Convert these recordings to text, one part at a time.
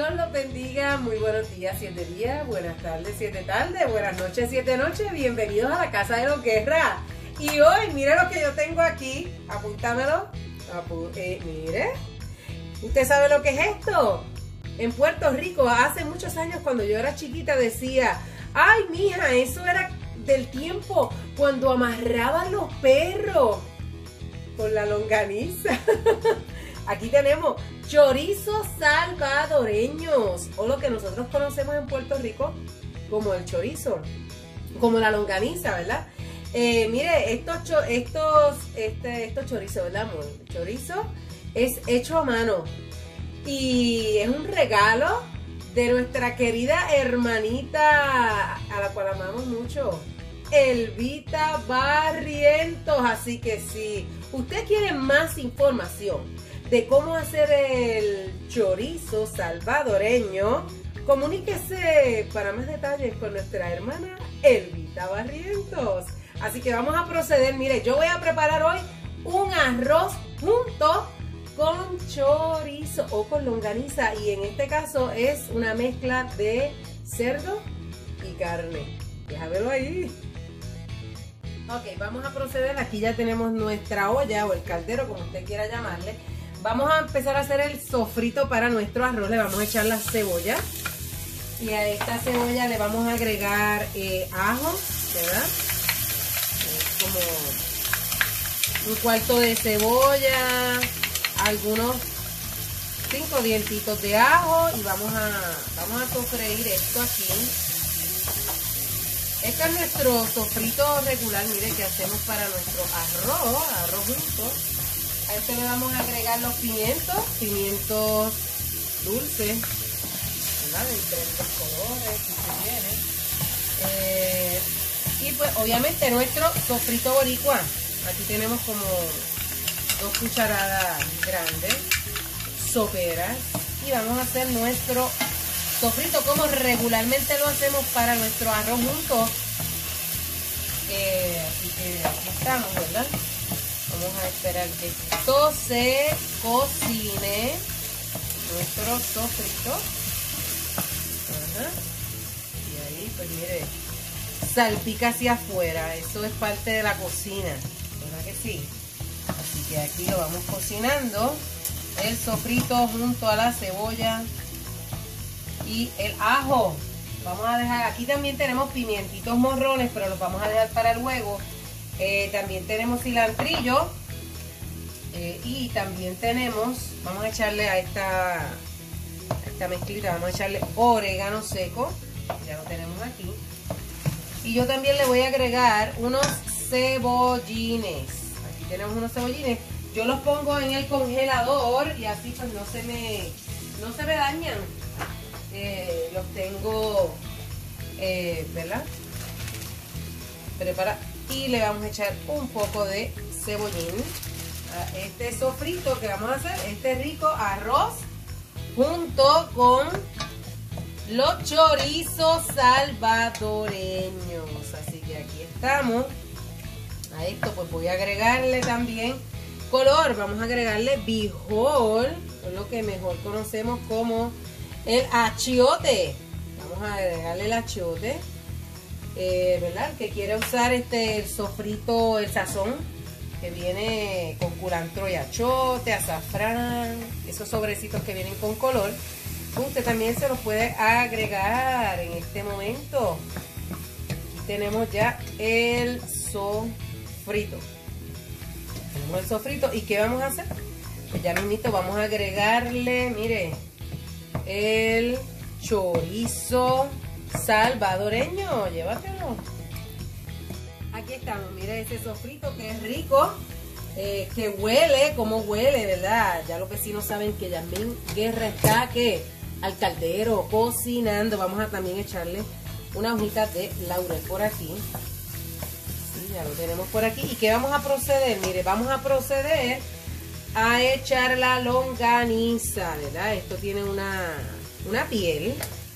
Dios los bendiga, muy buenos días, 7 días, buenas tardes, 7 tardes, buenas noches, 7 noches, bienvenidos a la casa de los Guerra. Y hoy, mire lo que yo tengo aquí, apúntamelo, mire, ¿usted sabe lo que es esto? En Puerto Rico, hace muchos años cuando yo era chiquita decía, ay mija, eso era del tiempo cuando amarraban los perros con la longaniza. Aquí tenemos chorizos salvadoreños, o lo que nosotros conocemos en Puerto Rico como el chorizo, como la longaniza, ¿verdad? Mire, estos chorizos, ¿verdad, amor? El chorizo es hecho a mano y es un regalo de nuestra querida hermanita, a la cual amamos mucho, Elvita Barrientos. Así que si usted quiere más información de cómo hacer el chorizo salvadoreño, comuníquese para más detalles con nuestra hermana Elvita Barrientos. Así que vamos a proceder. Mire, yo voy a preparar hoy un arroz junto con chorizo o con longaniza, y en este caso es una mezcla de cerdo y carne. Déjamelo ahí. Ok, vamos a proceder. Aquí ya tenemos nuestra olla o el caldero, como usted quiera llamarle. Vamos a empezar a hacer el sofrito para nuestro arroz. Le vamos a echar la cebolla y a esta cebolla le vamos a agregar ajo, ¿verdad? Como un cuarto de cebolla, algunos 5 dientitos de ajo, y vamos a sofreír esto aquí. Este es nuestro sofrito regular, mire, que hacemos para nuestro arroz junto. A esto le vamos a agregar los pimientos dulces, ¿verdad? De diferentes colores, si se viene. Y pues obviamente nuestro sofrito boricua. Aquí tenemos como 2 cucharadas grandes, soperas, y vamos a hacer nuestro sofrito como regularmente lo hacemos para nuestro arroz junto. Así que aquí estamos, ¿verdad? Vamos a esperar que esto se cocine, nuestro sofrito. Ajá. Y ahí, pues mire, salpica hacia afuera. Eso es parte de la cocina, ¿verdad que sí? Así que aquí lo vamos cocinando, el sofrito junto a la cebolla y el ajo. Vamos a dejar, aquí también tenemos pimientitos morrones, pero los vamos a dejar para luego. También tenemos cilantrillo, y también tenemos, vamos a echarle a esta mezclita, vamos a echarle orégano seco, ya lo tenemos aquí. Y yo también le voy a agregar unos cebollines. Aquí tenemos unos cebollines. Yo los pongo en el congelador y así pues no se me dañan. Los tengo, ¿verdad? Prepara. Y le vamos a echar un poco de cebollín a este sofrito que vamos a hacer, este rico arroz junto con los chorizos salvadoreños. Así que aquí estamos. A esto pues voy a agregarle también color. Vamos a agregarle bijol, lo que mejor conocemos como el achiote. Vamos a agregarle el achiote. ¿Verdad? El que quiere usar el sofrito, el sazón que viene con culantro y achiote, azafrán, esos sobrecitos que vienen con color, usted también se los puede agregar en este momento. Aquí tenemos ya el sofrito. Tenemos el sofrito. ¿Y qué vamos a hacer? Pues ya mismito vamos a agregarle, mire, el chorizo salvadoreño. Llévatelo. Aquí estamos, mire ese sofrito que es rico, que huele, como huele, ¿verdad? Ya los vecinos saben que Yasmín Guerra está que al caldero cocinando. Vamos a también echarle una hojita de laurel por aquí. Sí, ya lo tenemos por aquí. ¿Y qué vamos a proceder? Mire, vamos a proceder a echar la longaniza, ¿verdad? Esto tiene una piel.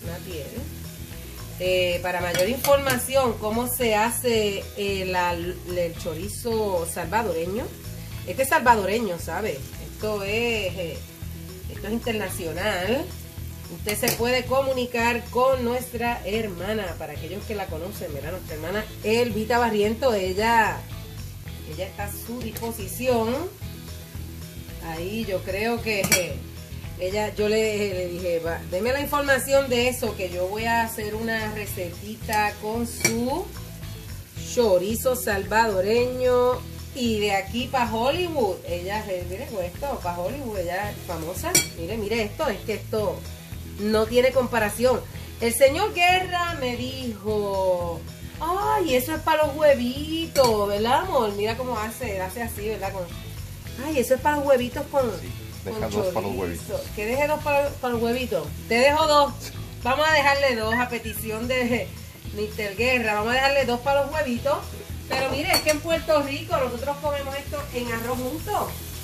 Para mayor información cómo se hace el chorizo salvadoreño, este es salvadoreño, ¿sabe? Esto es internacional. usted se puede comunicar con nuestra hermana, para aquellos que la conocen, ¿verdad? Nuestra hermana Elvita Barriento, ella está a su disposición. Ahí yo creo que yo le dije, deme la información de eso, que yo voy a hacer una recetita con su chorizo salvadoreño. Y de aquí para Hollywood, ella, mire esto, para Hollywood, ella es famosa. Mire esto, es que esto no tiene comparación. El señor Guerra me dijo, ay, eso es para los huevitos, ¿verdad, amor? Mira cómo hace así, ¿verdad? Ay, eso es para los huevitos con deja dos para los huevitos. Que deje dos para los huevitos. Te dejo dos. Vamos a dejarle dos a petición de Mr. Guerra. Vamos a dejarle dos para los huevitos. Pero mire, es que en Puerto Rico nosotros comemos esto en arroz junto.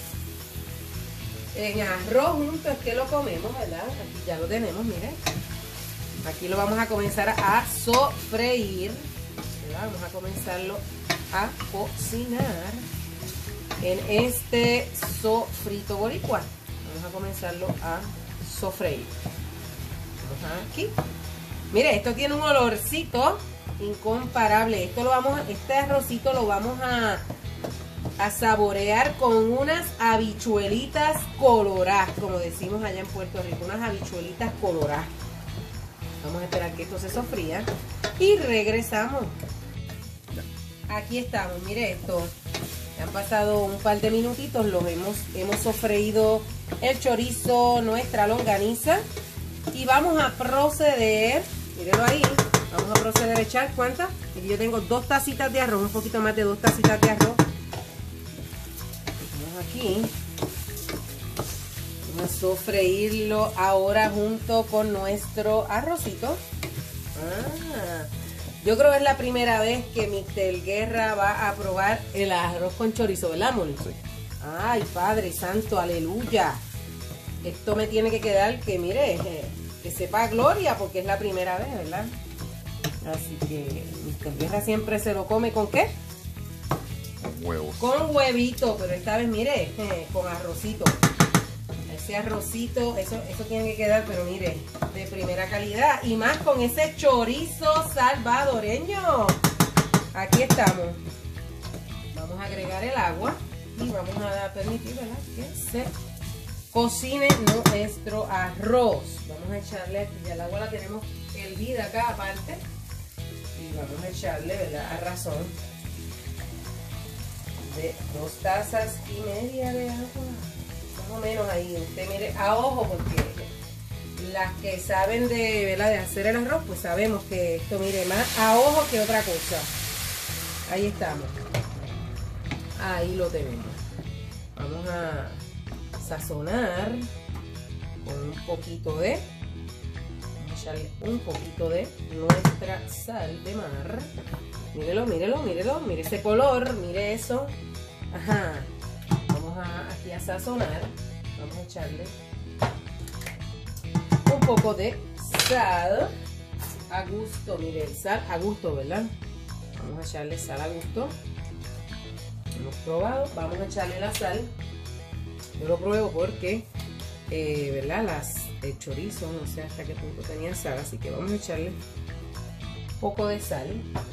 En arroz junto es que lo comemos, ¿verdad? Aquí ya lo tenemos, mire. Aquí lo vamos a comenzar a sofreír, ¿verdad? Vamos a comenzarlo a cocinar en este sofrito boricua. Vamos a comenzarlo a sofreír. Vamos aquí. Mire, esto tiene un olorcito incomparable. Este arrocito lo vamos a saborear con unas habichuelitas coloradas, como decimos allá en Puerto Rico, unas habichuelitas coloradas. Vamos a esperar que esto se sofría y regresamos. Aquí estamos, mire esto. Han pasado un par de minutitos, hemos sofreído el chorizo, nuestra longaniza, y vamos a proceder, mírenlo ahí. Vamos a proceder a echar, ¿cuántas? Yo tengo 2 tacitas de arroz, un poquito más de 2 tacitas de arroz. Vamos aquí. Vamos a sofreírlo ahora junto con nuestro arrocito. Yo creo que es la primera vez que Mr. Guerra va a probar el arroz con chorizo, ¿verdad, amor? Sí. Ay, Padre Santo, aleluya. Esto me tiene que quedar que, mire, que sepa gloria, porque es la primera vez, ¿verdad? Así que Mr. Guerra siempre se lo come ¿con qué? Con huevos. Con huevito, pero esta vez, mire, con arrocito. Ese arrocito, eso tiene que quedar, pero mire, de primera calidad. Y más con ese chorizo salvadoreño. Aquí estamos. Vamos a agregar el agua y vamos a permitir, ¿verdad?, que se cocine nuestro arroz. Vamos a echarle, ya el agua la tenemos hervida acá aparte. Y vamos a echarle, ¿verdad?, a razón de 2 tazas y media de agua. Más o menos ahí, usted mire, a ojo, porque las que saben de, ¿verdad?, de hacer el arroz, pues sabemos que esto, mire, más a ojo que otra cosa. Ahí estamos. Ahí lo tenemos. Vamos a sazonar con un poquito de, vamos a echarle un poquito de nuestra sal de mar. Mírelo, mírelo, mírelo, mire ese color, mire eso. Ajá. Vamos aquí a sazonar. Vamos a echarle un poco de sal a gusto. Mire, sal a gusto, ¿verdad? Vamos a echarle sal a gusto. Hemos probado. Vamos a echarle la sal. Yo lo pruebo porque, ¿verdad?, el chorizo, no sé hasta qué punto tenía sal. Así que vamos a echarle un poco de sal.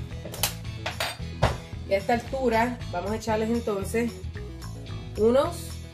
Y a esta altura vamos a echarles entonces unos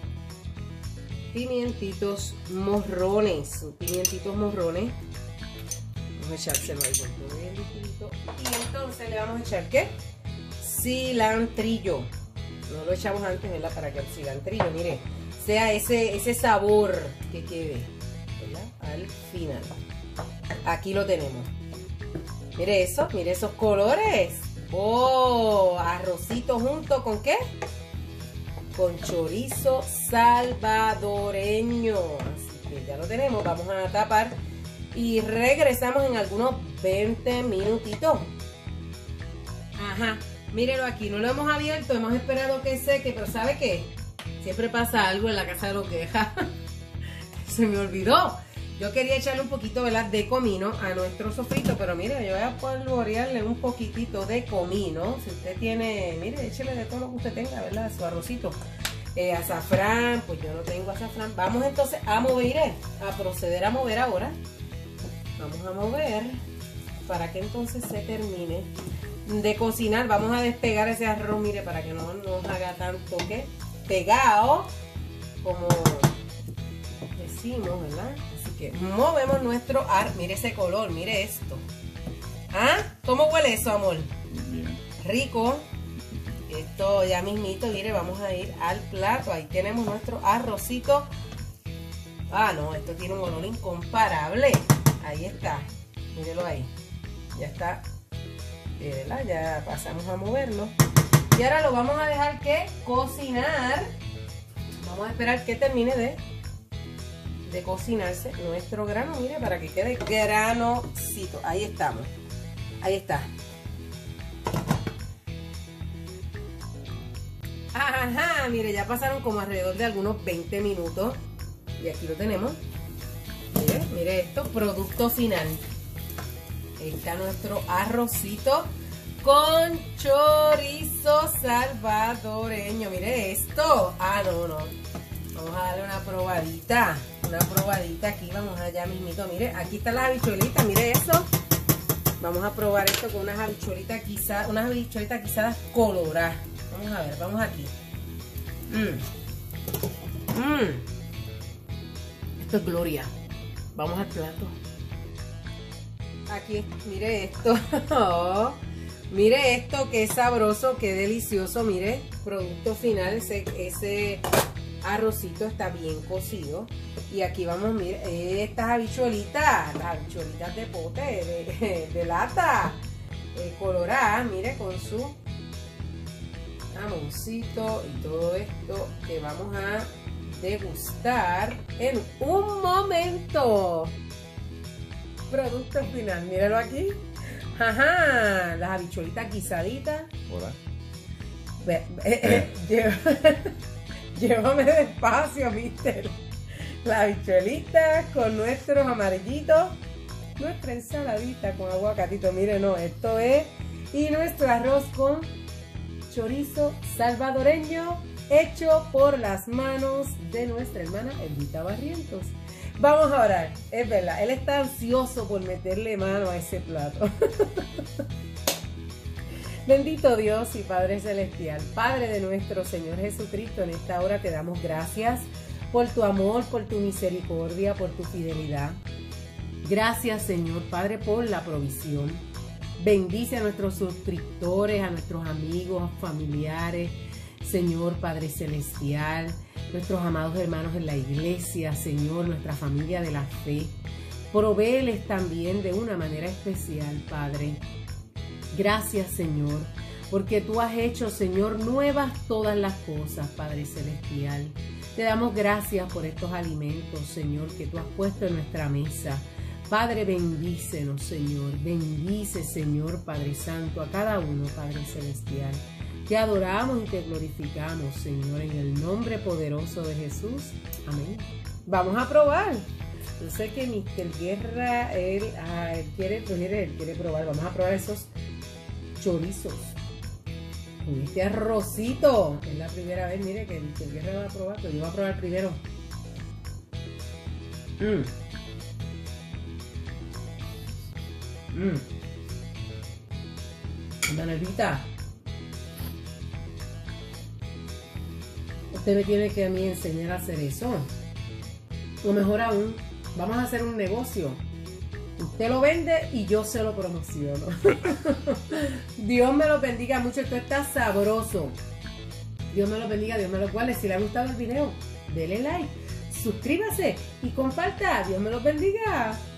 pimientitos morrones. Vamos a echárselo ahí todo bien liquidito. Y entonces le vamos a echar, ¿qué? Cilantrillo. No lo echamos antes, ¿verdad?, para que el cilantrillo, mire, sea ese sabor que quede, ¿verdad?, al final. Aquí lo tenemos. Mire eso, mire esos colores. Oh, arrocito junto con ¿qué? Con chorizo salvadoreño. Así que ya lo tenemos. Vamos a tapar y regresamos en algunos 20 minutitos. Ajá, mírelo aquí, no lo hemos abierto, hemos esperado que seque, pero ¿sabe qué? Siempre pasa algo en la casa de los Guerra. Se me olvidó. Yo quería echarle un poquito, ¿verdad?, de comino a nuestro sofrito, pero mire, yo voy a polvorearle un poquitito de comino. Si usted tiene, mire, échele de todo lo que usted tenga, ¿verdad?, su arrocito. azafrán, pues yo no tengo azafrán. Vamos entonces a mover, a proceder a mover ahora. Vamos a mover para que entonces se termine de cocinar. Vamos a despegar ese arroz, mire, para que no nos haga tanto que pegado, como decimos, ¿verdad? Así que movemos nuestro arroz. Mire ese color, mire esto. ¿Ah? ¿Cómo huele eso, amor? Bien. Rico. Esto ya mismito, mire, vamos a ir al plato. Ahí tenemos nuestro arrocito. Ah, no, esto tiene un olor incomparable. Ahí está, mírelo ahí. Ya está, ¿verdad? Ya pasamos a moverlo. Y ahora lo vamos a dejar que cocinar. Vamos a esperar que termine de cocinarse nuestro grano, mire, para que quede granocito. Ahí estamos, ahí está. Ajá, mire, ya pasaron como alrededor de algunos 20 minutos. Y aquí lo tenemos. Mire, mire esto, producto final. Ahí está nuestro arrocito con chorizo salvadoreño. Mire esto. Ah, no, no. Vamos a darle una probadita. Una probadita aquí, vamos allá mismito. Mire, aquí están las habichuelitas, mire eso. Vamos a probar esto con unas habichuelitas guisadas coloradas. Vamos a ver, vamos aquí. Esto es gloria. Vamos al plato. Aquí, mire esto. Mire esto, qué sabroso, qué delicioso. Mire, producto final, ese arrocito está bien cocido. Y aquí vamos, mire, estas habichuelitas, las habichuelitas de pote, de lata, coloradas, mire, con su jamoncito y todo esto que vamos a degustar en un momento. Producto final, míralo aquí. Ajá, las habichuelitas guisaditas. Hola. Llévame despacio, mister. Las habichuelitas con nuestros amarillitos, nuestra ensaladita con aguacatito. Mire, no, esto es. Y nuestro arroz con chorizo salvadoreño hecho por las manos de nuestra hermana Elvita Barrientos. Vamos a orar. Es verdad, él está ansioso por meterle mano a ese plato. Bendito Dios y Padre Celestial, Padre de nuestro Señor Jesucristo, en esta hora te damos gracias por tu amor, por tu misericordia, por tu fidelidad. Gracias, Señor Padre, por la provisión. Bendice a nuestros suscriptores, a nuestros amigos, familiares, Señor Padre Celestial, nuestros amados hermanos en la iglesia, Señor, nuestra familia de la fe. Provéeles también de una manera especial, Padre. Gracias, Señor, porque tú has hecho, Señor, nuevas todas las cosas, Padre Celestial. Te damos gracias por estos alimentos, Señor, que tú has puesto en nuestra mesa. Padre, bendícenos, Señor. Bendice, Señor, Padre Santo, a cada uno, Padre Celestial. Te adoramos y te glorificamos, Señor, en el nombre poderoso de Jesús. Amén. Vamos a probar. Yo sé que Mr. Guerra, él quiere probar. Vamos a probar esos chorizos con este arrocito. Es la primera vez, mire, que Mr. Guerra va a probar, pero yo voy a probar primero. Manuelita, usted me tiene que a mí enseñar a hacer eso. O mejor aún, vamos a hacer un negocio. Usted lo vende y yo se lo promociono. Dios me lo bendiga mucho. Esto está sabroso. Dios me lo bendiga, Dios me lo guarde. Si le ha gustado el video, dele like, suscríbase y comparta. Dios me lo bendiga.